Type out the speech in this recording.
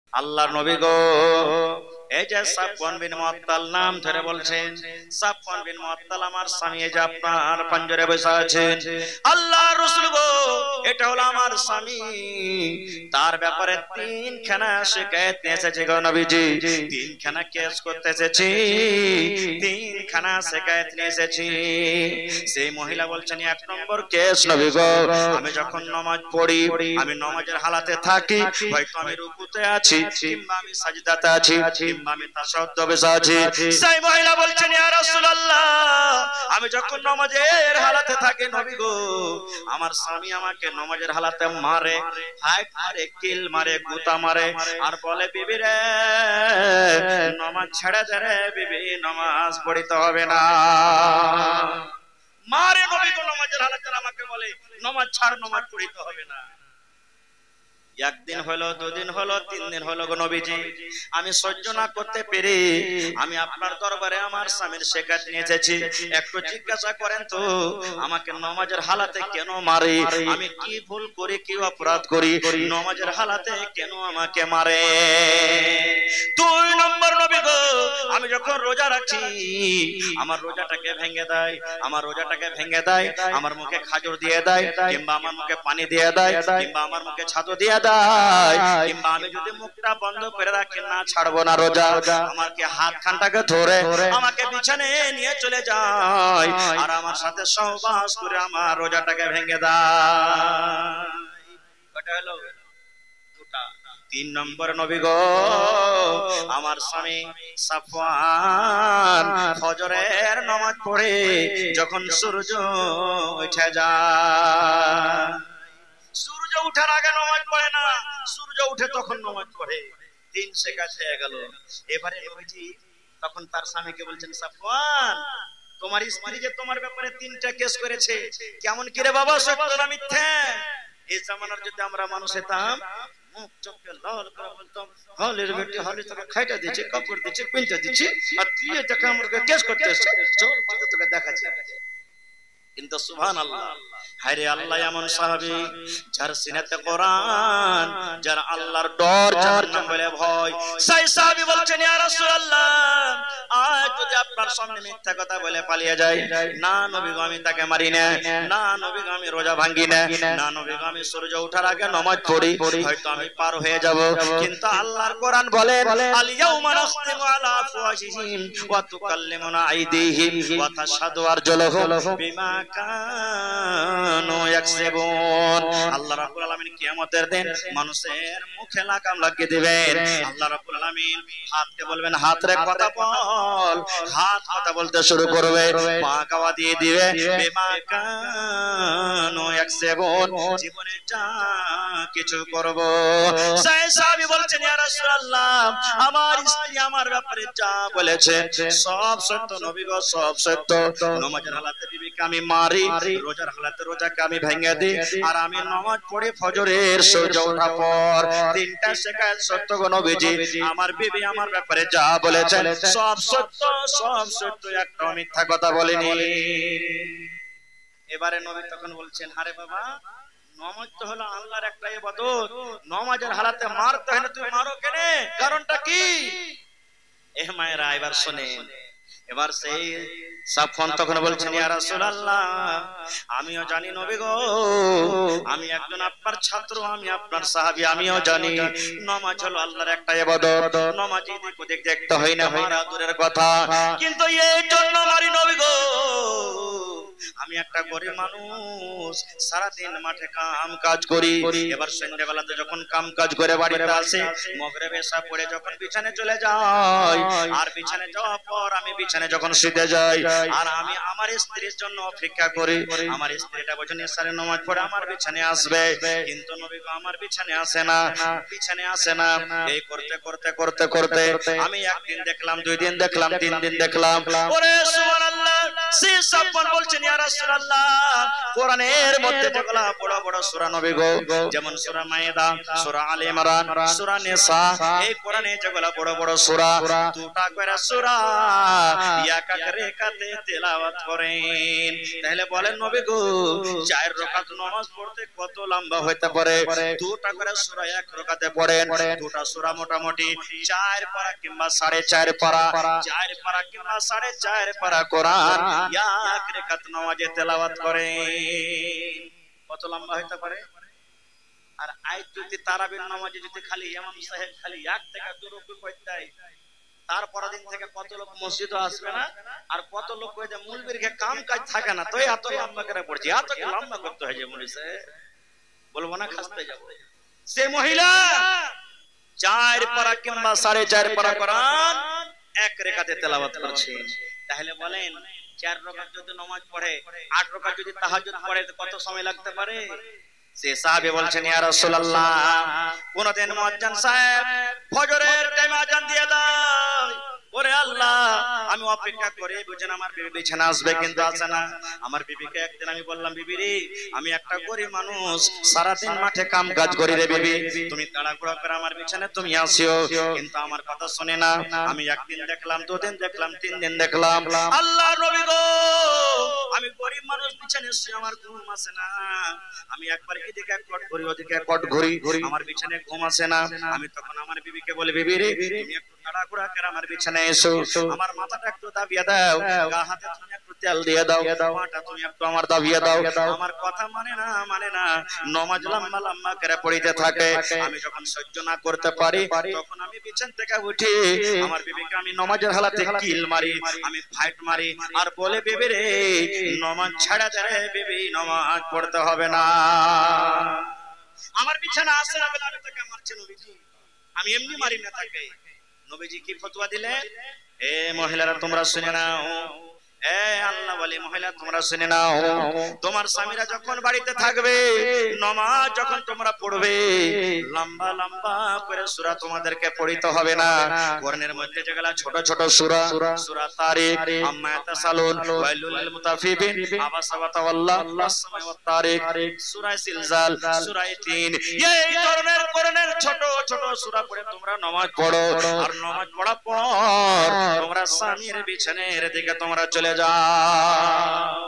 আল্লাহর নবী গো, এই যে সাফওয়ান বিন মুআত্তাল নাম ধরে বলছেন, সাফওয়ান বিন মুআত্তাল আমার স্বামী, এই যে আপনার পাঞ্জরে বসে আছেন, আল্লাহর রাসূল গো, এটা হলো আমার স্বামী। তার ব্যাপারে তিনখানা শিকায়েত নিয়ে এসেছে গো নবীজি, তিনখানা কেস করতে এসেছি, তিনখানা শিকায়েত নিয়ে এসেছি। সেই মহিলা বলছেন, এক নম্বর কেস নবী গো, আমি যখন নামাজ পড়ি, আমি নামাজের হালাতে থাকি, হয়তো আমি রুকুতে আছি, কিংবা আমি সাজদাতে আছি, কিংবা আমি তাশাহুদে বসে আছি। সেই মহিলা বলছেন, ইয়া রাসূলুল্লাহ, আমি যখন নামাজের হালাতে থাকি নবী গো, আমার স্বামী আমাকে নামাজের হালাতে মারে, হাত মারে, কিল মারে, গুতা মারে, আর বলে, বিবি রে নামাজ ছেড়ে দে রে বিবি, নামাজ পড়িতে হবে না। মারে নবী গো নামাজের হালাতে, আমাকে বলে নামাজ ছাড়, নামাজ পড়িতে হবে না। একদিন হলো, দুদিন হলো, 3 দিন হলো গো নবীজি, আমি সহ্য না করতে পেরে আমি আপনার দরবারে আমার স্বামীর শিকায়ত নিয়ে এসেছি। একটু জিজ্ঞাসা করেন তো, আমাকে নামাজের হালাতে কেন মারে? আমি কি ভুল করি, কি অপরাধ করি, নামাজের হালাতে কেন আমাকে মারে? 2 নম্বর নবী গো, আমি যখন রোজা রাখি, আমার রোজাটাকে ভেঙে দেয়, আমার রোজাটাকে ভেঙে দেয়, আমার মুখে খাজর দিয়ে দেয়, কিংবা আমার মুখে পানি দিয়ে দেয়, কিংবা আমার মুখে ছাতু দিয়ে দেয়, কিংবা আমি যদি মুখটা বন্ধ করে রাখি, না ছাড়বো না রোজা, আমাকে হাত খানটাকে ধরে আমাকে বিছানায় নিয়ে চলে যায়, আর আমার সাথে সহবাস করে আমার রোজাটাকে ভেঙে দেয়। কটা হলো? 2টা। 3 নম্বর নবী গো, আমার স্বামী সাফওয়ান ফজরের নামাজ পড়ে যখন সূর্য উঠে যায়, সূর্য উঠার আগে নামাজ পড়ে না, সূর্য উঠে তখন নামাজ পড়ে। 3 শিকায়ত হয়ে গেল। এবারে নবীজি তখন তার স্বামীকে বলছেন, সাফওয়ান, তোমার স্ত্রী যে তোমার ব্যাপারে 3টা কেস করেছে, কেমন কি রে বাবা, সত্য না মিথ্যা? এই জামানার যদি আমরা মানুষ হতাম, মুখ চোখে লাল করে বলতাম, হলের বেটি হলে তোকে খাইটা দিচ্ছে, কাপড় দিচ্ছে, পিনটা দিচ্ছে, আর তুই এটাকে আমাকে কেস করতে এসেছিস, চল তোকে দেখাচ্ছি। কিন্তু সুবহানাল্লাহ, হায়রে আল্লাহ এমন সাহাবী যার সিনাতে কোরআন, যার আল্লাহর ডর, জাহান্নাম বলে ভয়। সেই সাহাবী বলছেন, ইয়া রাসূলুল্লাহ, আজ যদি আপনার সামনে মিথ্যা কথা বলে পালিয়ে যায়, না নবী গো আমি তাকে মারি না, না নবী গো আমি রোজা ভাঙি না, না নবী গো আমি সূর্য ওঠার আগে নামাজ পড়ি, হয়তো আমি পার হয়ে যাব। কিন্তু আল্লাহর কোরআন বলেন, আল ইয়াউমা নাখতিমু আলা আফওয়াহিহিম ওয়া তুকাল্লিমুনা আইদিহিম ওয়া তাশহাদু আরজুলুহুম বিমা কানু ইয়াকসিবুন। আল্লাহ রাব্বুল আলামিন কিয়ামতের দিন মানুষের মুখে লাগাম লাগিয়ে দিবেন। আল্লাহ রাব্বুল আলামিন হাতকে বলবেন, হাত রে কথা বল, হাত কথা বলতে শুরু করবে, পা গাওয়া দিয়ে দিবে, বিমা কানু ইয়াকসিবুন, জীবনে যা কিছু করব। সেই সাহাবী বলছেন, ইয়া রাসূলুল্লাহ, আমার স্ত্রী আমার ব্যাপারে যা বলেছে সব সত্য নবী গো, সব সত্য। নামাজের হালাতে বিবিকে আমি মারি, রোজার হালাতে রোজাকে আমি ভেঙে দিই, আর আমি নামাজ পড়ি ফজরের সূর্য ওঠার পর। 3টা শিকায়ত সত্য গো নবীজি, আমার বিবি আমার ব্যাপারে যা বলেছেন সব সত্য, সব সত্য, একটা মিথ্যা কথা বলেনি। এবারে নবী তখন বলছেন, আরে বাবা, নামাজ তো হলো আল্লাহর একটা ইবাদত, নামাজের হালাতে মারতে হয় না, তুমি মারো কেন? কারণটা কি? এ মায়েরা এবার শুনেন। এবার সেই সাফওয়ান তখন বলছেন, ইয়া রাসূলুল্লাহ, আমিও জানি নবী গো, আমি একজন আপনার ছাত্র, আমি আপনার সাহাবী, আমিও জানি নামাজ হলো আল্লাহর একটা ইবাদত, নামাজ এদিক ওদিক দেখতে হয় না, মারা দূরের কথা, কিন্তু এই জন্য মারি নবী গো, আমি একটা গরিব মানুষ, সারাদিন মাঠে কাম কাজ করি, এবার সন্ধ্যাবেলাতে যখন কাম কাজ করে বাড়িতে আসে, মাগরিব এশা পড়ে যখন বিছানে চলে যাই, আর বিছানে যাওয়ার পর আমি বিছানে যখন শুতে যাই, আর আমি আমার স্ত্রীর জন্য অপেক্ষা করি, আমার স্ত্রীটা বলেন এশারে নামাজ পড়ে আমার বিছানে আসবে, কিন্তু নবী গো আমার বিছানে আসে না, বিছানে আসে না। এই করতে করতে করতে করতে আমি একদিন দেখলাম, 2 দিন দেখলাম, 3 দিন দেখলাম, ওরে সুবহানাল্লাহ, সেই সাফওয়ান বলছেন, ইয়া রাসূলুল্লাহ কোরআনের মধ্যে যেগুলা বড় বড় সূরা নবী গো, যেমন সূরা মায়েদা, সূরা আলে ইমরান, সূরা নিসা, এই কোরআনে যেগুলা বড় বড় সূরা, দুটা করে সূরা এক এক রাকাতে তেলাওয়াত করেন। তাহলে বলেন নবী গো 4 রাকাত নামাজ পড়তে কত লম্বা হতে পারে? দুটা করে সূরা এক রাকাতে পড়েন, দুটা সূরা মোটামুটি 4 পারা কিংবা 4.5 পারা, 4 পারা কিংবা 4.5 পারা কোরআন এক রাকাত নামাজে তেলাওয়াত করেন। কত লম্বা হতে পারে? আর আয়াত যদি তারাবির নামাজে যদি খালি ইমাম সাহেব খালি 1 থেকে 2 রুকু পড়তে তারপর দিন থেকে কত লোক মসজিদে আসবে না, আর কত লোক কই যে মুলবিরকে কাম কাজ থাকে না, তো এত লম্বা করে পড়ছে, এত কি লম্বা করতে হয় যে মুলি সাহেব বলবো না, খাসতে যাব। সে মহিলা 4 পারা কিংবা 4.5 পারা কোরআন এক রাকাতে তেলাওয়াত করছে। তাহলে বলেন 4 রাকাত যদি নামাজ পড়ে, 8 রাকাত যদি তাহাজ্জুদ পড়ে কত সময় লাগতে পারে? সে সাহাবী বলছেন ইয়া রাসূলুল্লাহ কোনদিন মুয়াজ্জিন সাহেব ফজরের টাইমে আযান দিয়ে দেয়, ওরে আল্লাহ আমি অপেক্ষা করে বুঝেন আমার বিবি বিছানা আসবে কিন্তু আসে না। আমার বিবিকে একদিন আমি বললাম, বিবি রে আমি একটা গরিব মানুষ, সারা দিন মাঠে কাম কাজ করি রে বিবি, তুমি তাড়াহুড়া করে আমার বিছানায় তুমি আসিও, কিন্তু আমার কথা শুনে না। আমি একদিন দেখলাম, 2 দিন দেখলাম, 3 দিন দেখলাম, আল্লাহর নবী গো আমি গরিব মানুষ বিছানায় শুয়ে আমার ঘুম আসে না, আমি একবার এদিকে এক কট ঘুরি ওদিকে এক কট ঘুরি, আমার বিছানায় ঘুম আসে না। আমি তখন আমার বিবিকে বলি, বিবি রে তুমি একটু তাড়াহুড়া করে আমার বিছানায় এসো, আমার মাথাটা একটু দাবিয়ে দাও, গা হাতে তুমি একটু তেল দিয়ে দাও, পাটা তুমি একটু আমার দাবিয়ে দাও। আমার কথা মানে না নামাজ লম্বা লম্বা করে পড়িতে থাকে। আমি যখন সহ্য না করতে পারি তখন আমি বিছানা থেকে উঠি, আমার বিবিকে আমি নামাজের হালাতে কিল মারি, আমি ফাইট মারি, আর বলে বিবি রে নামাজ ছাড়া দে রে বিবি, নামাজ পড়তে হবে না। আমার বিছানা আসে না বলে আমি তাকে মারছি নবীজি, আমি এমনি মারি না তাকে। নবীজি কি ফতোয়া দিলেন? এ মহিলারা তোমরা শুনে নাও, এ আল্লাহ বলে মহিলা তোমরা শুনে নাও, তোমার স্বামীরা যখন বাড়িতে থাকবে নামাজ যখন তোমরা পড়বে লম্বা লম্বা করে সূরা তোমাদেরকে পড়িতে হবে না। কোরআনের মধ্যে যেগুলা ছোট ছোট সূরা, সূরা তারিক, আম্মা ইয়াতাসালুন, ওয়াইলুল লিল মুতাফিফিন, আবাসা ওয়া তাওয়াল্লা, আসমাই ওয়াত তারিক, সূরা জিলজাল, সূরা তিন, এই ধরনের কোরআনের ছোট ছোট সূরা পড়ে তোমরা নামাজ পড়ো। আর নামাজ পড়ার পর তোমরা স্বামীর বিছানার দিকে তোমরা চলে যাও।